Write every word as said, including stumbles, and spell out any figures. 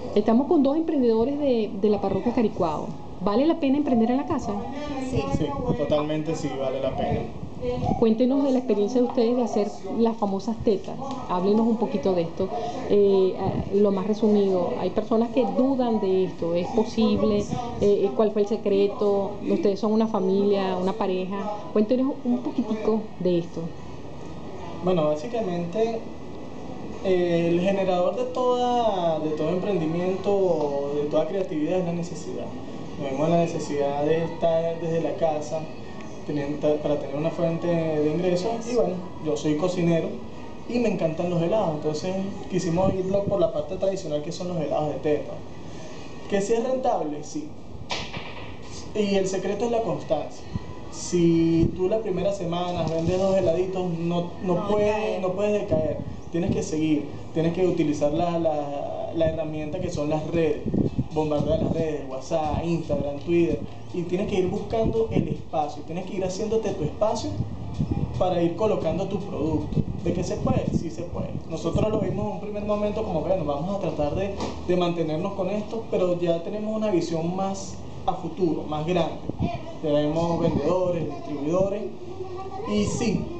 Estamos con dos emprendedores de, de la parroquia Caricuao. ¿Vale la pena emprender en la casa? Sí, sí, totalmente sí, vale la pena. Cuéntenos de la experiencia de ustedes de hacer las famosas tetas. Háblenos un poquito de esto. Eh, lo más resumido, hay personas que dudan de esto. ¿Es posible? Eh, ¿Cuál fue el secreto? ¿Ustedes son una familia, una pareja? Cuéntenos un poquitico de esto. Bueno, básicamente eh, el generador de, toda, de todo emprendimiento, de toda creatividad es la necesidad. Vemos la necesidad de estar desde la casa teniendo, para tener una fuente de ingresos, y bueno, yo soy cocinero y me encantan los helados, entonces quisimos irlo por la parte tradicional que son los helados de teta. ¿Que si es rentable? Sí. Y el secreto es la constancia. Si tú la primera semana vendes dos heladitos, no, no, no, puedes, no puedes decaer. Tienes que seguir, tienes que utilizar la, la, la herramienta que son las redes, bombardear las redes, WhatsApp, Instagram, Twitter, y tienes que ir buscando el espacio, tienes que ir haciéndote tu espacio para ir colocando tus productos. ¿De qué se puede? Sí se puede. Nosotros lo vimos en un primer momento como, bueno, vamos a tratar de, de mantenernos con esto, pero ya tenemos una visión más a futuro, más grande. Tenemos vendedores, distribuidores, y sí,